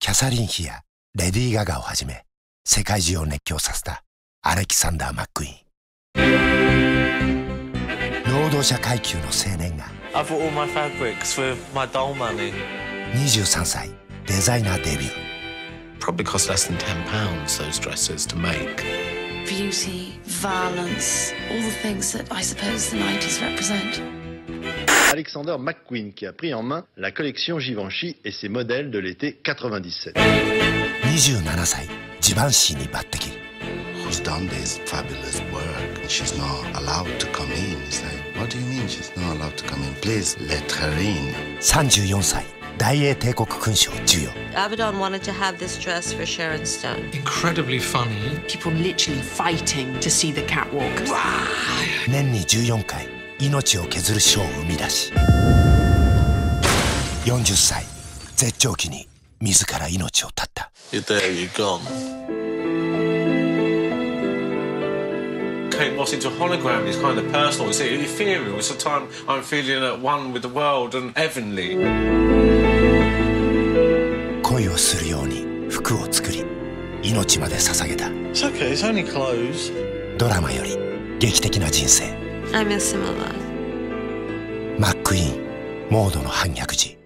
キャサリン妃やレディー・ガガをはじめ世界中を熱狂させたアレキサンダー・マックイーン。労働者階級の青年が I bought all my fabrics with my doll money. 23歳デザイナーデビュー。 Probably cost less than £10 those dresses to make. Beauty, violence, all the things that I suppose the 90s represent. Alexander McQueen qui a pris en main la collection Givenchy et ses modèles de l'été 97. 27歳ジバンシーに抜擢。 Who's done this fabulous work and she's not allowed to come in? It's like, what do you mean she's not allowed to come in? Please let her in. 34歳大英帝国勲章授与。 Abaddon wanted to have this dress for Sharon Stone. Incredibly funny. People literally fighting to see the catwalk. 年に14回命を削るショーを生み出し、40歳絶頂期に自ら命を絶った。 You're there, you're gone. Kate Moss into a hologram is kind of personal. It's ethereal. It's a time I'm feeling at one with the world and heavenly. 恋をするように服を作り、命まで捧げた。 It's okay, it's only clothes. ドラマより劇的な人生。 I miss him a lot. マックイーン、モードの反逆児。